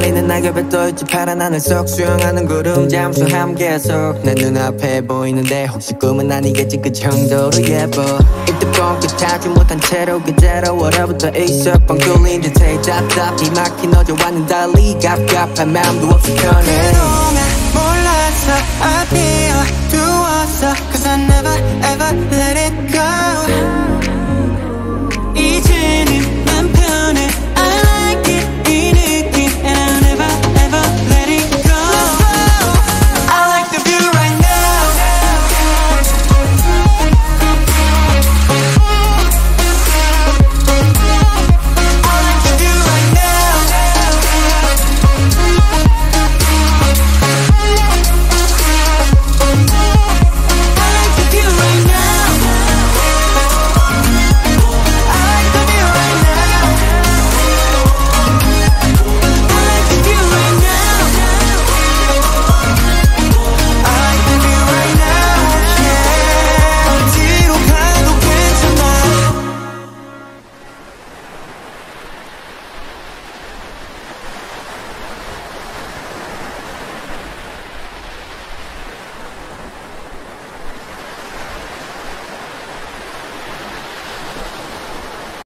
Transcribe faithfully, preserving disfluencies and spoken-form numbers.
흩날리는 낙엽에 떠있지 파란 하늘 속 수영하는 구름 잠수함 계속 내 눈앞에 보이는데 혹시 꿈은 아니겠지 그 정도로 예뻐 이때 뻥끗하지 못한 채로 그대로 얼어붙어 있어 뻥 뚫린 듯해 답답히 막힌 어제와는 달리 갑갑한 마음도 없이 편해 그동안 몰랐어 I feel 두었어 Cause I never ever let it go